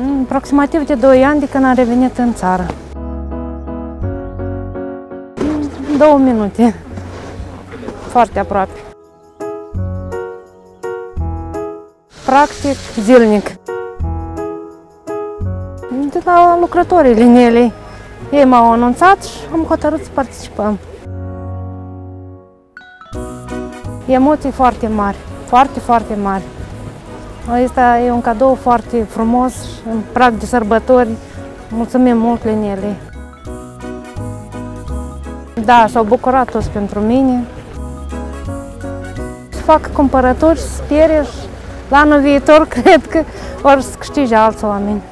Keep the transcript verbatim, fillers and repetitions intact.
Aproximativ de doi ani de când am revenit în țară. Două minute. Foarte aproape. Practic, zilnic. De la lucrătorii Linelei. Ei m-au anunțat și am hotărât să participăm. Emoții foarte mari, foarte, foarte mari. Asta e un cadou foarte frumos și în prag de sărbători. Mulțumim mult Linelei. Da, s-au bucurat toți pentru mine. Să fac cumpărături, să spere și la anul viitor cred că vor să câștige alți oameni.